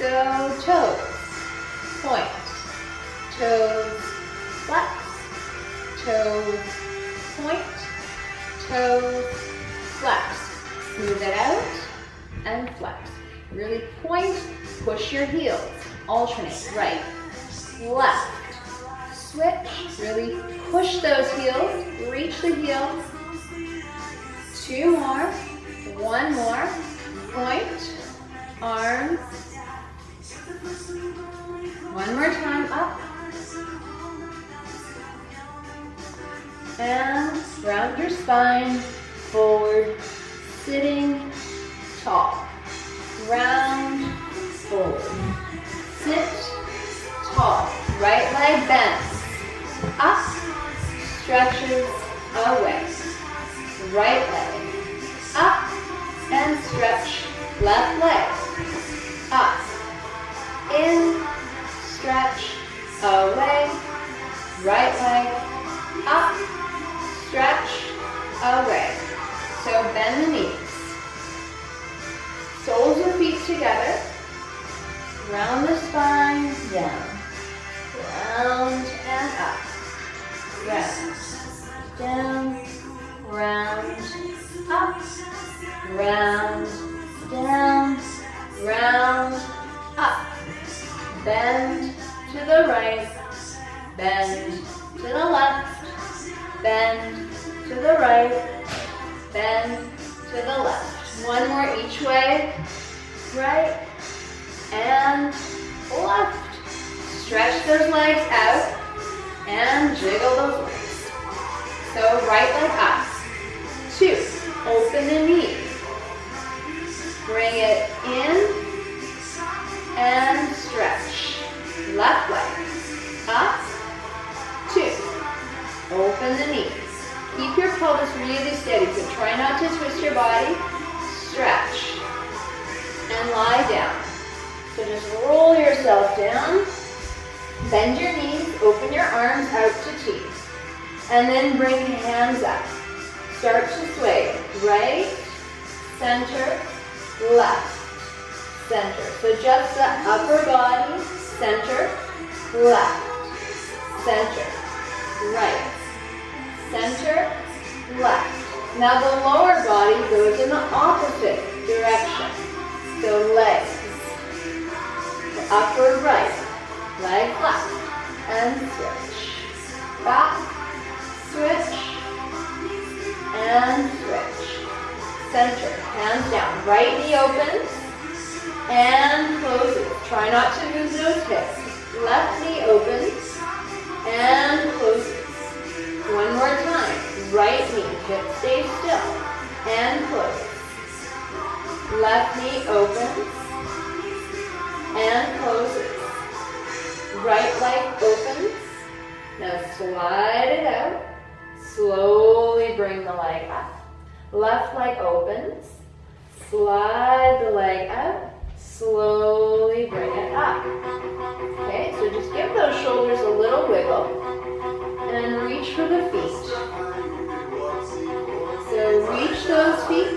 So toes, point, toes, flex, toes, point, toes, flex. Smooth it out and flex. Really point, push your heels. Alternate, right, left, switch. Really push those heels, reach the heels. 2 more, 1 more, point, arms. 1 more time, up. And round your spine, forward, sitting tall. Round, forward, sit tall. Right leg bends, up, stretches away. Right leg, up, and stretch. Left leg, up, in, stretch, away. Right leg, up, stretch, away. So bend the knees. Soles of feet together. Round the spine, down. Round and up. Round, down, round, up. Round, down, round, up. Bend to the right, bend to the left, bend to the right, bend to the left. 1 more each way, right and left. Stretch those legs out and jiggle those legs. So right leg up, 2, open the knee. Bring it in and stretch. Left leg, up, 2, open the knees. Keep your pelvis really steady, so try not to twist your body. Stretch and lie down. So just roll yourself down, bend your knees, open your arms out to T, and then bring hands up. Start to sway, right, center, left, center. So just the upper body, center, left, center, right, center, left. Now the lower body goes in the opposite direction. So legs, the upper right, leg left, and switch. Back, switch, and switch. Center, hands down. Right knee opens and closes. Try not to move those hips. Left knee opens and closes. 1 more time. Right knee, hip stays still, and close. Left knee opens and closes. Right leg opens. Now slide it out. Slowly bring the leg up. Left leg opens. Slide the leg out. Slowly bring it up. Okay, so just give those shoulders a little wiggle. And reach for the feet. So reach those feet.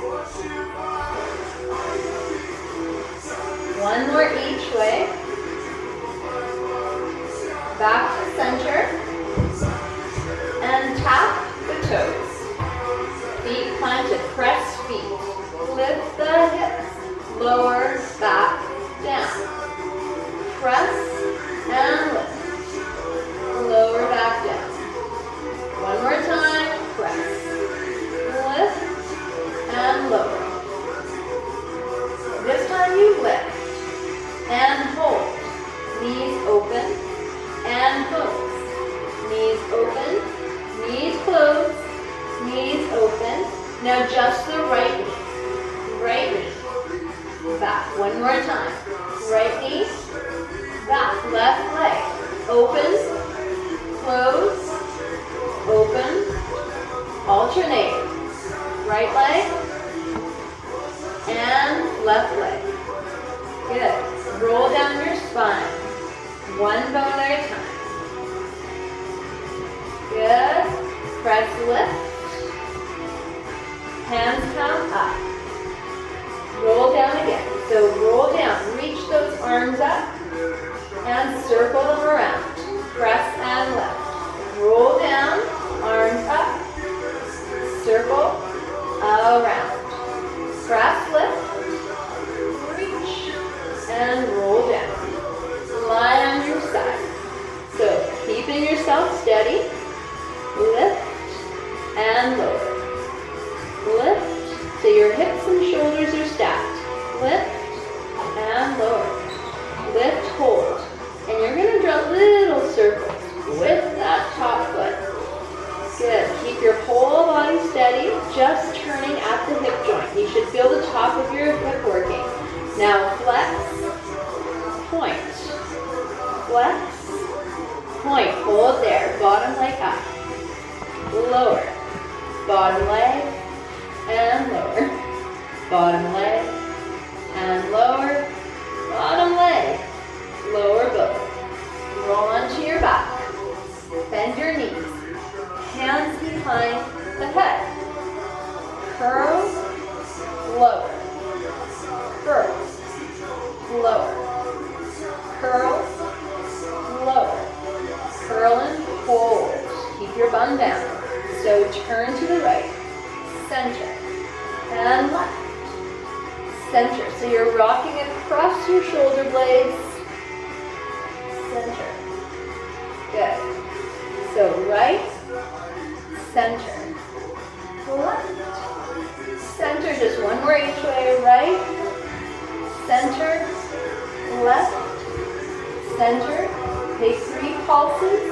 1 more each way. Back to center. And tap the toes. Feet planted, press feet. Lift the hips. Lower, back, down. Press and lift. Lower back down. 1 more time. Press. Lift and lower. This time you lift and hold. Knees open and close. Knees open, knees close, knees open. Now just the right knee. Right knee. Back. 1 more time. Right knee. Back. Left leg. Open. Close. Open. Alternate. Right leg. And left leg. Good. Roll down your spine. 1 bone at a time. Good. Press lift. Hands come up. Roll down again. So roll down. Reach those keeping yourself steady. Lift and lower. Lift so your hips and shoulders are stacked. Lift and lower. Lift, hold. And you're going to draw little circles with that top foot. Good. Keep your whole body steady, just turning at the hip joint. You should feel the top of your hip working. Now flex, point. Flex, point. Hold there. Bottom leg up. Lower. Bottom leg and lower. Bottom leg and lower. Bottom leg. Lower both. Roll onto your back. Bend your knees. Hands behind the head. Curl, lower. Curl, lower. Curl, lower. Curl and hold. Keep your bum down. So turn to the right. Center. And left. Center. So you're rocking across your shoulder blades. Center. Good. So right, center, left, center, just one more each way, right, center, left, center, take 3 pulses,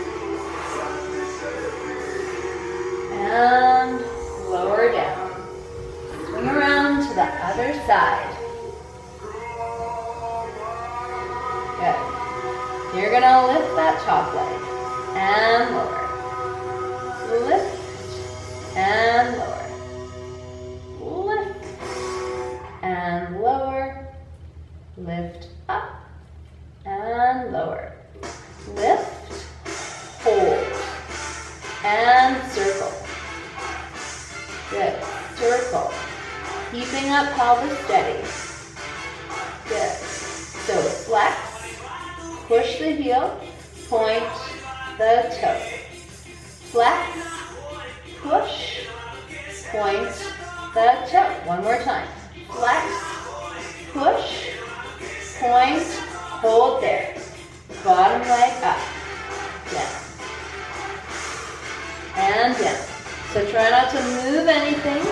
and lower down, swing around to the other side, good, you're going to lift that top leg, and lower. Lift and lower. Lift and lower. Lift up and lower. Lift, hold, and circle. Good. Circle. Keeping up pelvis steady. Good. So flex, push the heel, point the toe. Flex, push, point the toe. One more time. Flex, push, point, hold there. Bottom leg up, down, and down. So try not to move anything.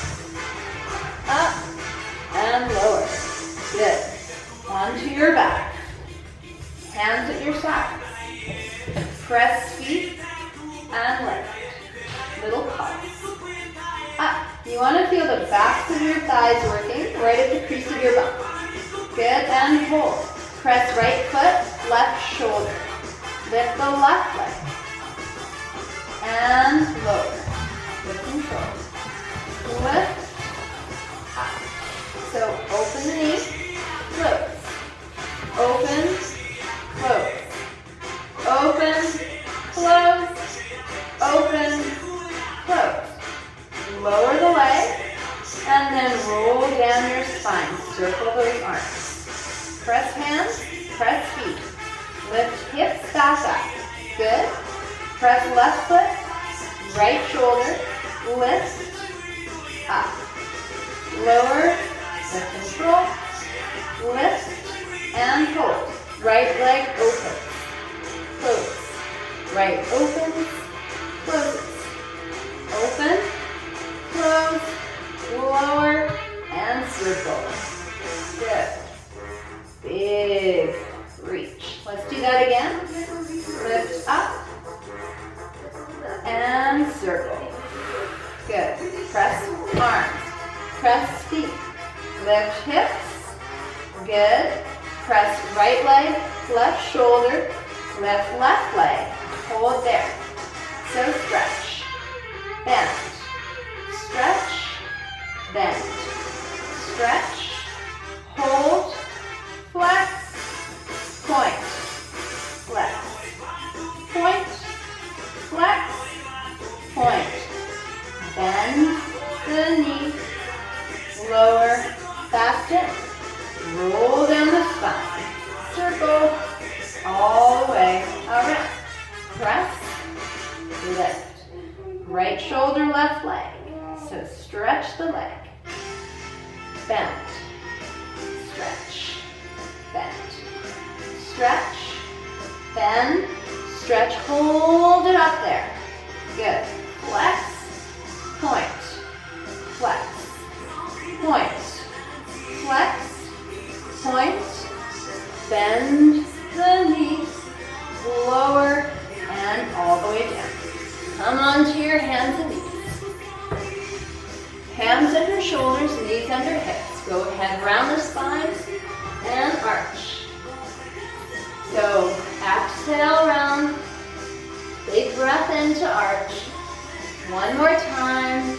Up and lower. Good. Onto your back. Hands at your sides. Press feet and lift. Little pulse. Up. You want to feel the backs of your thighs working right at the crease of your bum. Good. And hold. Press right foot, left shoulder. Lift the left leg. And lower. With control. Lift. Up. So open the knee. Close. Open. Close. Open, close, open, close. Lower the leg, and then roll down your spine. Circle those arms. Press hands, press feet. Lift hips back up. Good. Press left foot, right shoulder, lift, up. Lower, with control, lift, and hold. Right leg open. Close. Right opens, closes. Open, close, lower, and circle. Good. Big reach. Let's do that again. Lift up and circle. Good. Press arms. Press feet. Lift hips. Good. Press right leg, left shoulder, lift left leg. Hold there. So stretch. Bend. Stretch. Bend. Stretch. Hold. Flex. Point. Flex. Point. Flex. Point. Bend the knee. Lower. Back in. Roll down the spine. Circle all the way around. Press, lift. Right shoulder, left leg. So stretch the leg. Bend. Stretch. Bend. Stretch. Bend. Stretch, hold it up there. Good. Flex, point, flex, point, flex, point, bend the knee, lower, and all the way down. Come onto your hands and knees. Hands under shoulders, knees under hips. Go ahead, round the spine, and arch. So, exhale, round. Big breath into arch. One more time.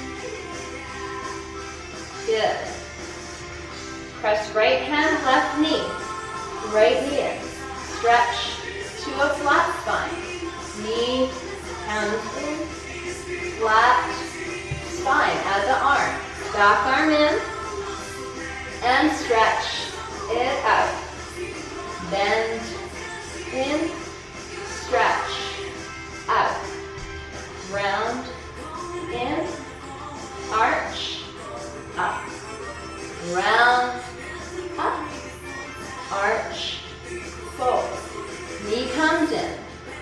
Good. Press right hand, left knee. Right knee in. Stretch to a flat spine. Knee, hands in. Flat spine. Add the arm. Back arm in. And stretch it out. Bend in. Stretch out. Round. In. Arch. Up. Round. Up. Arch. Fold. Knee comes in.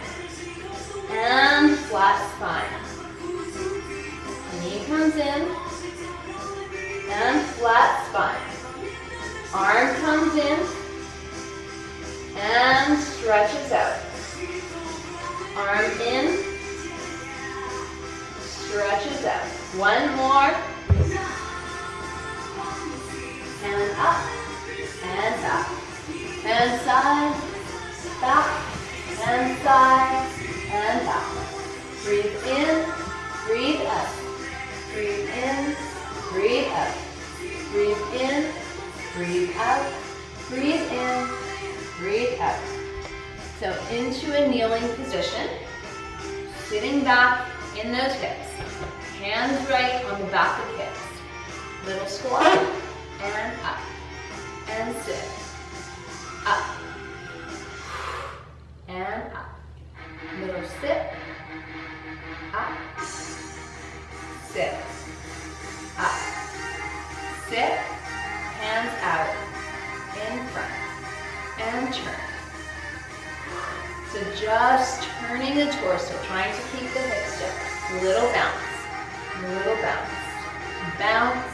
And flat spine. Knee comes in. And flat spine. Arm comes in. And stretches out. Arm in. Stretches out. One more. And up. And back. And side. Back. And side. And back. Breathe in. Breathe out. Breathe in. Breathe out. Breathe in. Breathe out. Breathe in. Breathe out. So into a kneeling position. Sitting back in those hips. Hands right on the back of hips. Little squat and up. And sit. Up. And up. Little sit. Up. Sit. Up. Sit. Hands out. In front. And turn. So just turning the torso, trying to keep the hips stiff. Little bounce. Little bounce. Bounce.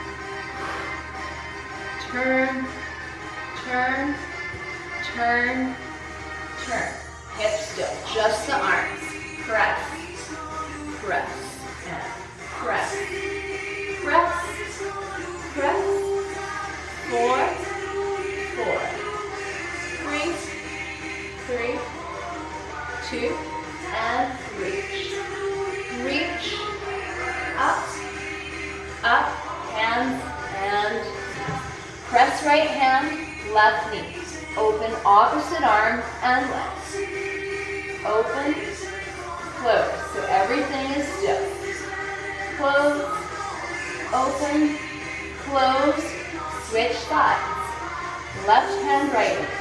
Turn. Turn. Turn. Turn. Hips still. Just the arms. Press. Press. And press. Press. Press. 4. 4. 3. 3. 2. And reach. Reach. Up. Up. Hands and press right hand, left knee. Open opposite arm and legs. Open, close. So everything is still. Close, open, close, switch sides. Left hand, right knee.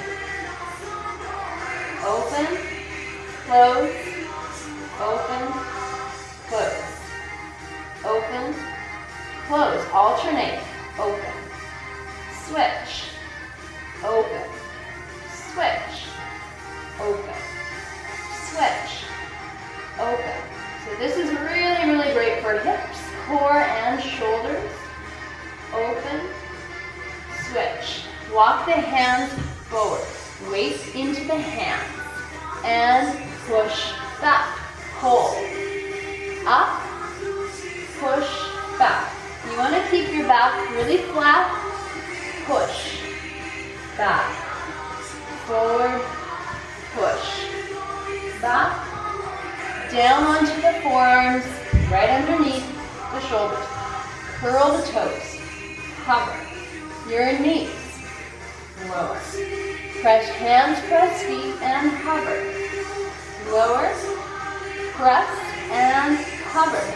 Open, close, open, close. Open, close. Alternate. Open. Switch. Open. Switch. Open. Switch. Open. So this is really, really great for hips, core, and shoulders. Open. Switch. Walk the hands forward. Weight into the hands. And push back. Hold. Up. Push back. You want to keep your back really flat. Push. Back. Forward. Push. Back. Down onto the forearms. Right underneath the shoulders. Curl the toes. Hover. Your knees. Lower. Press hands, press feet, and hover. Lower. Press and hover.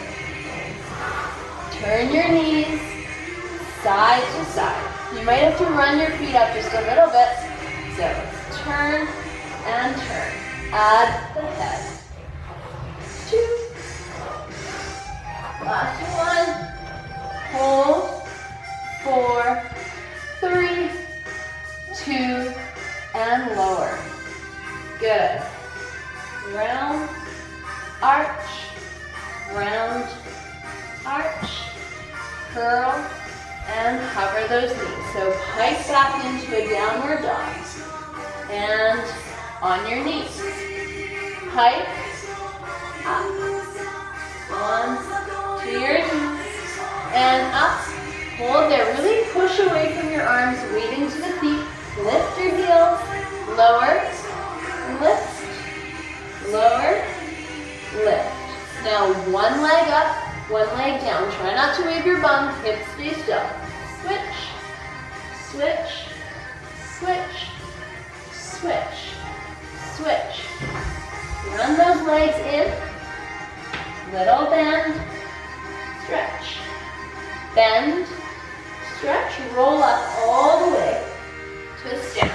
Turn your knees side to side. You might have to run your feet up just a little bit. So turn and turn. Add the head. 2. Last one. Hold. 4, 3, 2, and lower. Good. round, arch, round, arch, curl, and hover those knees. So pike back into a downward dog. And on your knees. Pike, up. On to your knees. And up. Hold there. Really push away from your arms, weighting to the feet. Lift your heels. Lower, lift, lower, lift. Now one leg up, one leg down. Try not to wave your bum. Hips stay still. Switch, switch, switch, switch, switch. Run those legs in. Little bend, stretch. Bend, stretch, roll up all the way to a stand.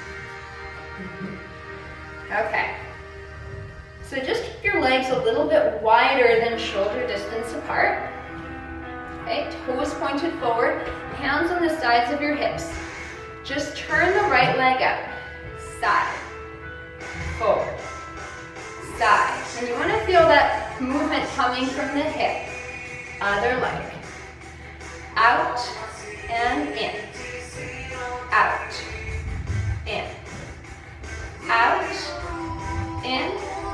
Okay. So just keep your legs a little bit wider than shoulder distance apart. Okay, toes pointed forward, hands on the sides of your hips. Just turn the right leg out. Side, forward, side. And you want to feel that movement coming from the hip. Other leg. Out and in. Out, in. Out, in,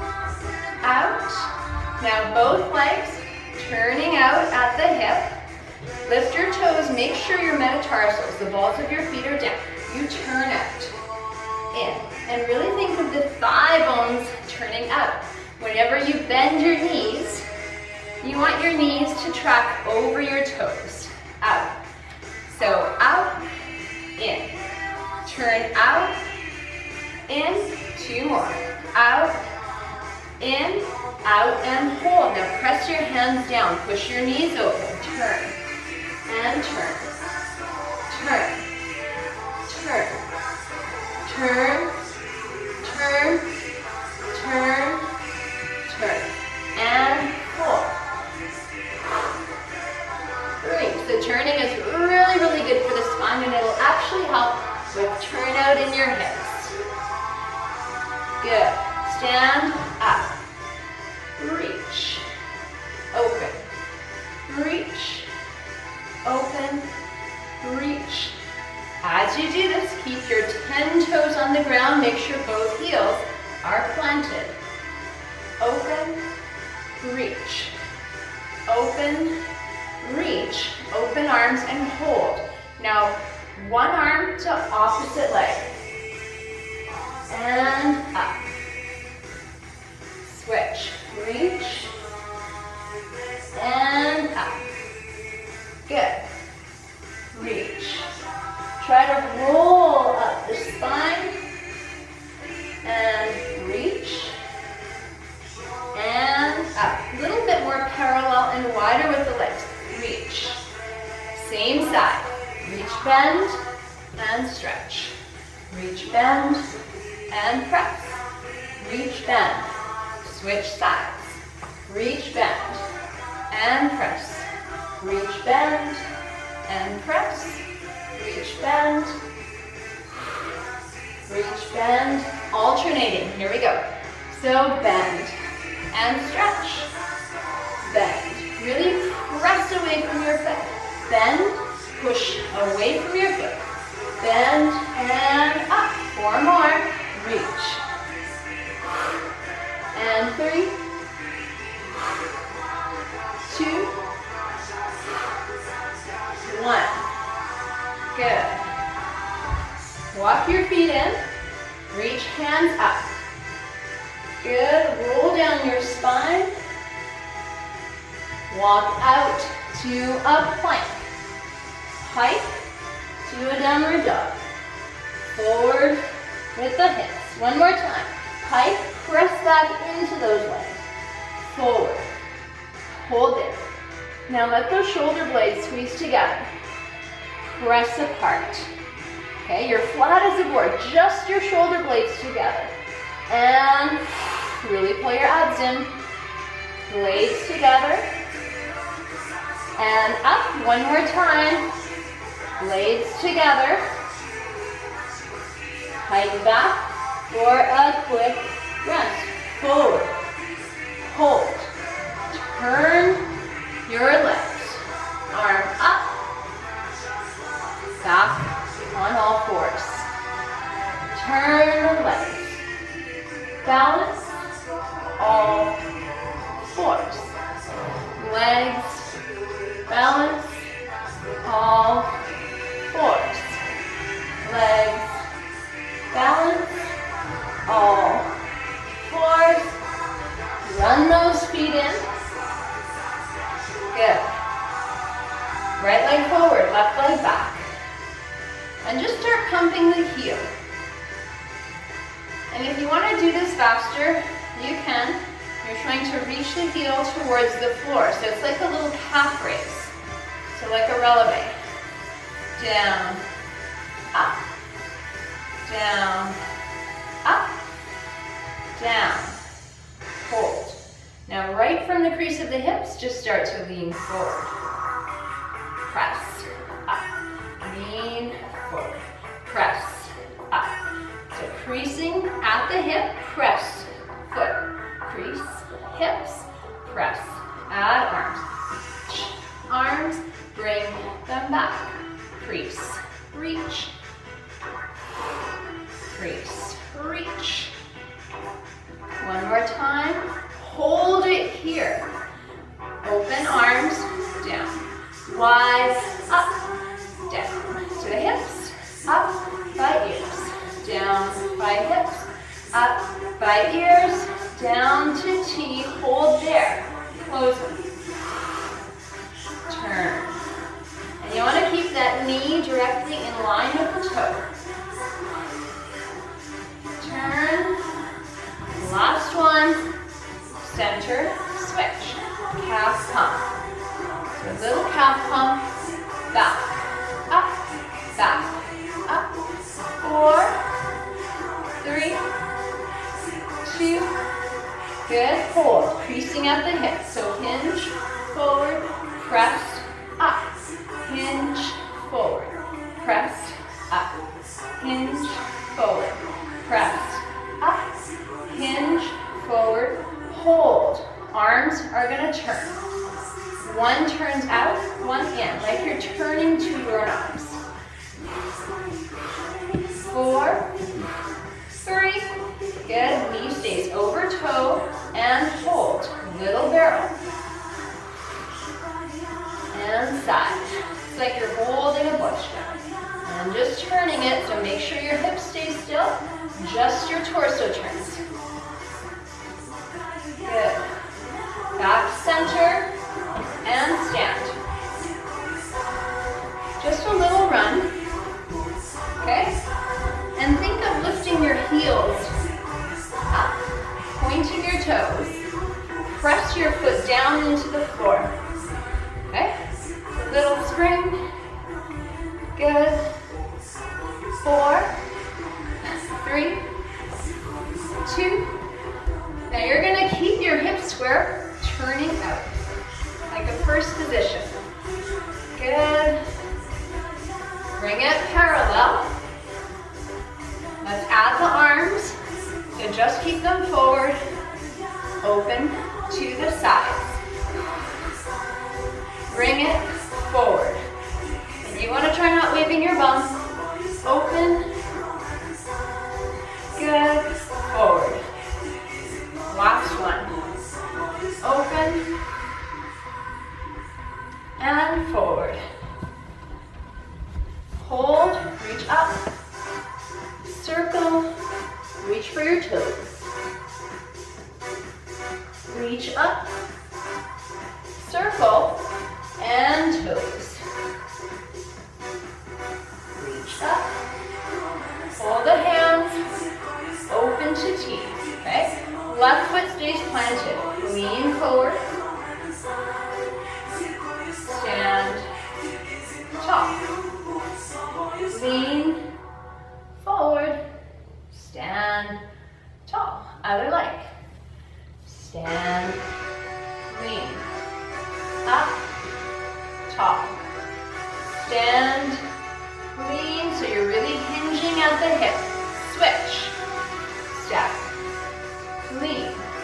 out. Now both legs turning out at the hip. Lift your toes, make sure your metatarsals, the balls of your feet are down. You turn out, in. And really think of the thigh bones turning out. Whenever you bend your knees, you want your knees to track over your toes. Out. So out, in. Turn out, in. Two more. Out, in, out, and hold. Now press your hands down. Push your knees open. Turn and turn. Turn. Turn. Turn. Turn. Turn. Turn. And hold. 3. So turning is really, really good for the spine, and it'll actually help with turnout in your hips. Good. Stand up. Reach. Open. Reach. Open. Reach. As you do this, keep your 10 toes on the ground. Make sure both heels are planted. Open. Reach. Open. Reach. Open arms and hold. Now, one arm to opposite leg. And up. Switch. Reach. And up. Good. Reach. Try to roll up the spine. And reach. And up. A little bit more parallel and wider with the legs. Reach. Same side. Reach, bend, and stretch. Reach, bend, and press. Reach, bend. Switch sides. Reach, bend, and press. Reach, bend, and press. Reach, bend. Reach, bend. Alternating. Here we go. So bend and stretch. Bend. Really press away from your foot. Bend. Push away from your foot. Bend and up. 4 more. Reach. And 3, 2, 1. Good. Walk your feet in. Reach hands up. Good. Roll down your spine. Walk out to a plank. Pike to a downward dog. Forward with the hips. One more time. Pike, press back into those legs. Forward. Hold there. Now let those shoulder blades squeeze together. Press apart. Okay, you're flat as a board. Just your shoulder blades together. And really pull your abs in. Blades together. And up. One more time. Blades together. Hike back for a quick rest. forward, hold, turn your legs, arm up, back on all fours, turn the legs, balance, all fours, legs, balance, all fours, legs, balance, all fours, run those feet in, good, right leg forward, left leg back, and just start pumping the heel, and if you want to do this faster, you can. You're trying to reach the heel towards the floor, so it's like a little calf raise, so like a releve, down, up, down, up, down, hold. Now right from the crease of the hips, just start to lean forward, press, up, lean forward, press, up. So creasing at the hip, press, foot, crease, hips, press, add arms, bring them back, crease, reach, crease, reach. One more time, hold it here, open arms, down, wide, up, down, to the hips, up by ears, down by hips, up by ears, down to T, hold there, close them, turn. And you want to keep that knee directly in line with the toe. Turn, last one, center, switch, calf pump. So a little calf pump, back, up, 4, 3, 2, good, hold, creasing at the hips, so hinge, forward, press, up, hinge, forward, press, up, hinge, forward, press, up, hinge, forward, hold, arms are going to turn, one turns out, one in, like you're turning to doorknobs, 4, 3, good, knee stays over toe, and hold, little barrel, and side, it's like you're holding a bush now, and just turning it, so make sure your hips stay still, just your torso turns, good, back center, and stand, just a little run, okay, and think of lifting your heels up, pointing your toes, press your foot down into the floor, okay, a little spring, good, 4, 3, 2, now you're going to keep your hips square, turning out, like a first position, good, bring it parallel, let's add the arms, so just keep them forward, open to the sides, bring it forward, and you want to try not waving your bum, open, good, forward, last one, open, and forward, hold, reach up, circle, reach for your toes, reach up, circle, and toes, reach up, hold the hands, open to T, okay? Left foot stays planted, lean forward, stand tall, lean forward, stand tall, other leg, stand, lean, up, tall, stand, lean, so you're really hinging at the hip, switch, step, lean,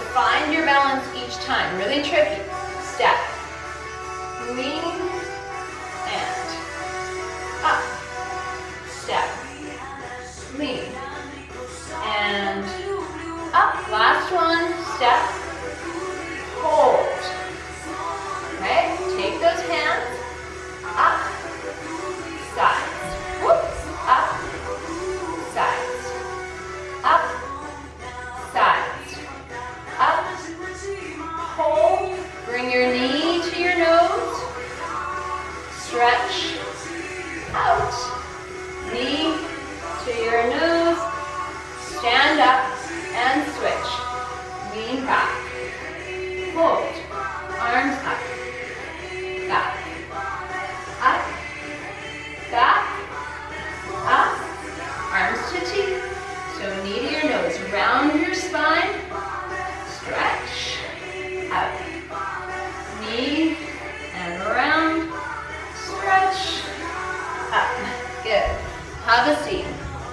find your balance each time. Really tricky. Step. Lean. And up. Step. Lean. And up. Last one. Step. Hold. Okay? Take those hands. Up. Sides. Whoop. Up. Sides. Up. Sides. Up. Hold. Bring your knee to your nose. Stretch. Out. Knee to your nose. Stand up and switch. Lean back. Hold. Arms up. Back. Up. Back. Up. Arms to teeth. So knee to your nose. Round your spine. Stretch. Out. Knee and around. Stretch. Up. Good. Have a seat.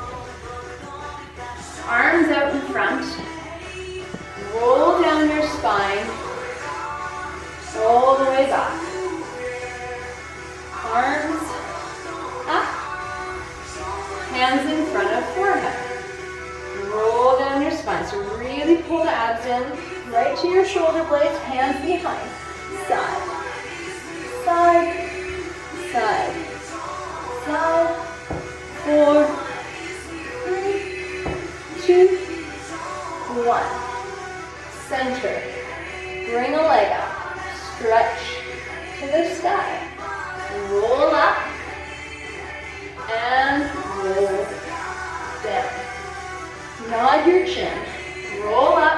Arms out in front. Roll down your spine. All the way back. Arms up. Hands in front of forehead. Roll down your spine. So really pull the abs in. Right to your shoulder blades. Hands behind. Side. Side. Side. Side. 4, 3, 2, 1. Center. Bring a leg up. Stretch to the sky. Roll up and roll down. Nod your chin. Roll up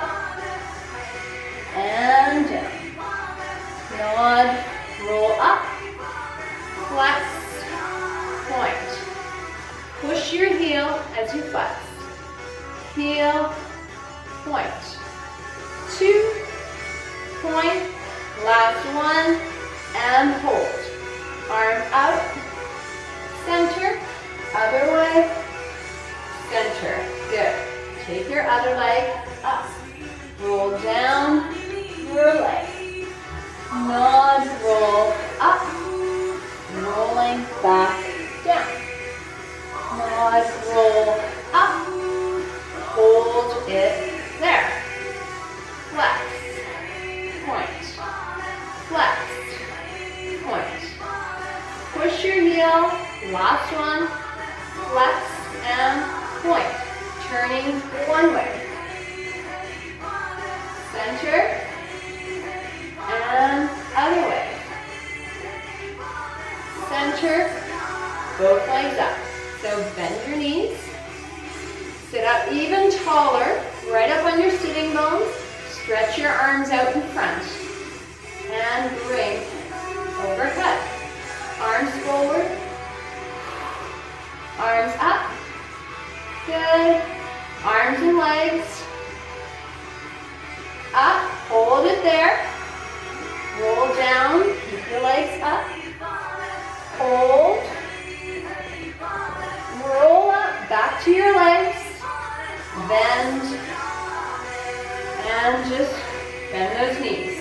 and down. Nod, roll up, flex, point. Push your heel as you flex. Heel, point. 2, point. Last one, and hold. Arm out, center, other way, center. Good. Take your other leg up. Roll down your leg. Nod, roll up, rolling back down. Nod, roll up, hold it there. Flex, point. Flex, point. Push your heel, last one, flex and point. Turning one way. Center and other way. Center, both legs up. So bend your knees. Sit up even taller, right up on your sitting bones. Stretch your arms out in front. And bring overhead. Arms forward. Arms up. Good. Arms and legs. Up. Hold it there. Roll down. Keep your legs up. Hold. Roll up. Back to your legs. Bend. And just bend those knees.